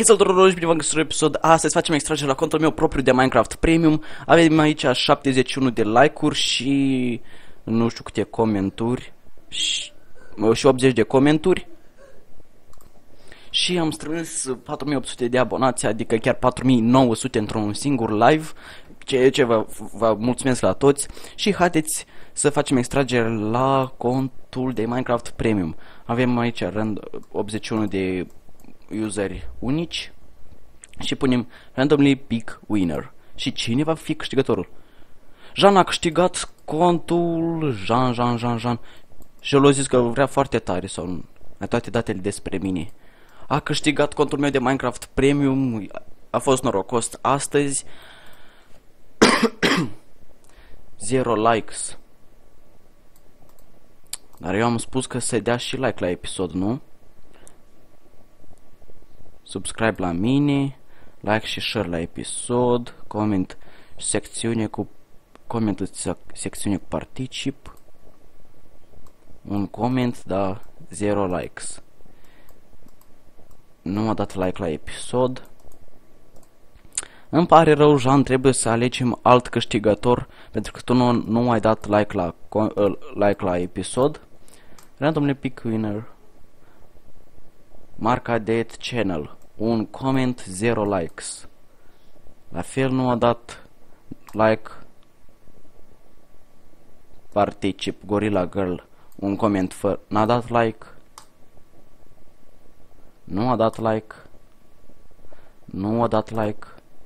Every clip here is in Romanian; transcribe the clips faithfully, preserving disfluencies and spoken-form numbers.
Hei, salutare, și bine v-am găsit la episod. Astăzi facem extragere la contul meu propriu de Minecraft Premium. Avem aici șaptezeci și unu de like-uri și nu știu câte comenturi și, și optzeci de comenturi. Și am strâns patru mii opt sute de abonați, adică chiar patru mii nouă sute într-un singur live, ceea ce vă, vă mulțumesc la toți. Și haideți să facem extragere la contul de Minecraft Premium. Avem aici rând optzeci și unu de useri unici și punem randomly pick winner. Și cine va fi câștigătorul? Jean a câștigat contul. Jean, Jean, Jean, Jean. Și el a zis că vrea foarte tare sau toate datele despre mine. A câștigat contul meu de Minecraft Premium. A fost norocos astăzi. Zero likes. Dar eu am spus că să dea și like la episod, nu? Subscribe la mine, like și share la episod, comment secțiune cu comment secțiune cu particip. Un comment, da, zero likes. Nu m-a dat like la episod. Îmi pare rău, Jean, trebuie să alegem alt câștigător pentru că tu nu, nu ai dat like la uh, like la episod. Randomly pick winner. Marca Dead Channel. Un comment, zero likes. La fel nu a dat like particip Gorilla Girl. Un comment fără. N-a dat like. Nu a dat like. Nu a dat like.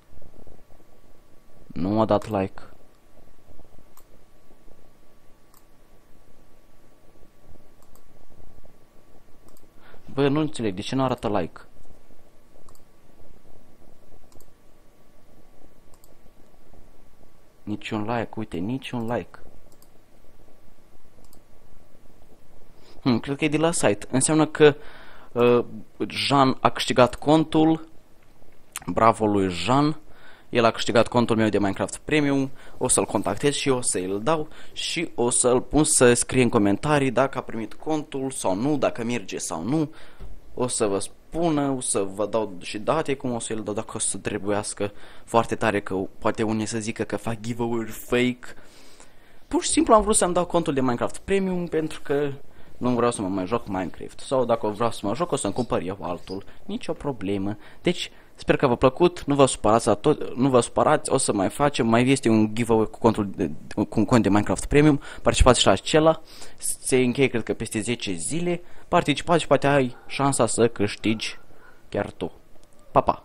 Nu a dat like. Bă, nu înțeleg, de ce nu arată like? Niciun like, uite, niciun like. Hmm, cred că e de la site. Înseamnă că uh, Jean a câștigat contul. Bravo lui Jean. El a câștigat contul meu de Minecraft Premium. O să-l contactez și o să îl dau și o să-l pun să scrie în comentarii dacă a primit contul sau nu, dacă merge sau nu. O să vă spună, o să vă dau și date cum o să îl dau, dacă o să trebuiască foarte tare, că poate unii să zică că fac giveaway-uri fake. Pur și simplu am vrut să-mi dau contul de Minecraft Premium pentru că nu vreau să mă mai joc Minecraft. Sau dacă vreau să mă joc, o să-mi cumpăr eu altul. Nici o problemă. Deci, sper că v-a plăcut, nu vă supărați, la tot, nu vă supărați, o să mai facem, mai este un giveaway cu, contul de, cu un cont de Minecraft Premium, participați și la acela, se încheie cred că peste zece zile, participați și poate ai șansa să câștigi chiar tu. Pa, pa!